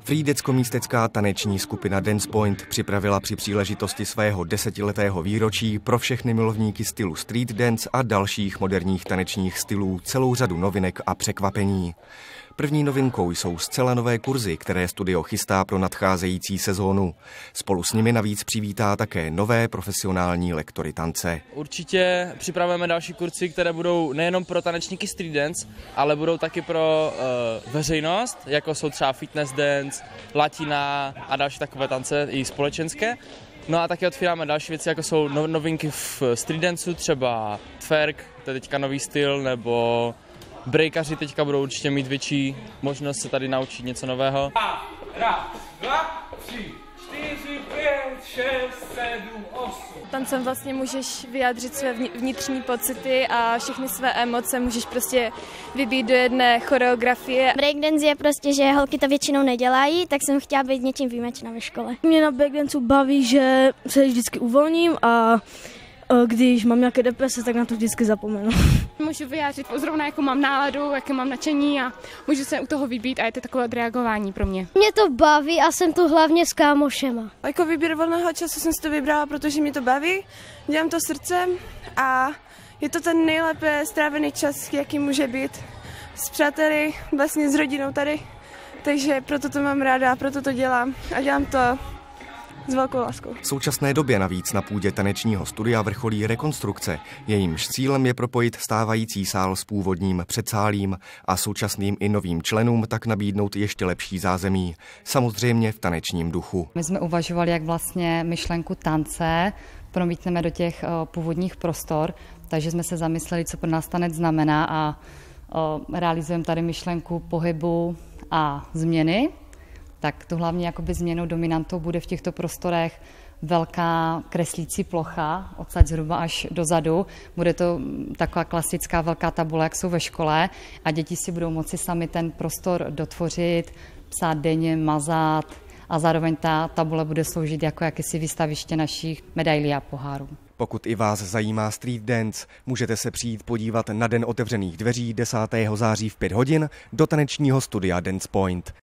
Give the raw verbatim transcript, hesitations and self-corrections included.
Frýdecko-místecká taneční skupina Dance Point připravila při příležitosti svého desetiletého výročí pro všechny milovníky stylu street dance a dalších moderních tanečních stylů celou řadu novinek a překvapení. První novinkou jsou zcela nové kurzy, které studio chystá pro nadcházející sezónu. Spolu s nimi navíc přivítá také nové profesionální lektory tance. Určitě připravujeme další kurzy, které budou nejenom pro tanečníky street dance, ale budou taky pro uh, veřejnost, jako jsou třeba fitness dance, latina a další takové tance i společenské. No a taky otvíráme další věci, jako jsou novinky v street danceu, třeba twerk, to je teďka nový styl, nebo breakaři teďka budou určitě mít větší možnost se tady naučit něco nového. Raz, dva, tři, čtyři, pět, šest, sedm, osm. Tancem vlastně můžeš vyjádřit své vnitřní pocity a všechny své emoce můžeš prostě vybít do jedné choreografie. Breakdance je prostě, že holky to většinou nedělají, tak jsem chtěla být něčím výjimečná ve škole. Mě na breakdanceu baví, že se vždycky uvolním a když mám nějaké deprese, tak na to vždycky zapomenu. Můžu vyjádřit zrovna, jakou mám náladu, jaké mám nadšení a můžu se u toho vybít a je to takové odreagování pro mě. Mě to baví a jsem tu hlavně s kámošema. Jako výběr volného času jsem si to vybrala, protože mě to baví, dělám to srdcem a je to ten nejlépe strávený čas, jaký může být s přáteli, vlastně s rodinou tady, takže proto to mám ráda, proto to dělám a dělám to s velkou láskou. V současné době navíc na půdě tanečního studia vrcholí rekonstrukce. Jejímž cílem je propojit stávající sál s původním předsálím a současným i novým členům tak nabídnout ještě lepší zázemí. Samozřejmě v tanečním duchu. My jsme uvažovali, jak vlastně myšlenku tance promítneme do těch původních prostor, takže jsme se zamysleli, co pro nás tanec znamená a realizujeme tady myšlenku pohybu a změny. Tak to hlavně jakoby změnou dominantou bude v těchto prostorech velká kreslící plocha, odsaď zhruba až dozadu. Bude to taková klasická velká tabule, jak jsou ve škole a děti si budou moci sami ten prostor dotvořit, psát denně, mazat a zároveň ta tabule bude sloužit jako jakési výstaviště našich medailí a pohárů. Pokud i vás zajímá street dance, můžete se přijít podívat na den otevřených dveří desátého září v pět hodin do tanečního studia Dance Point.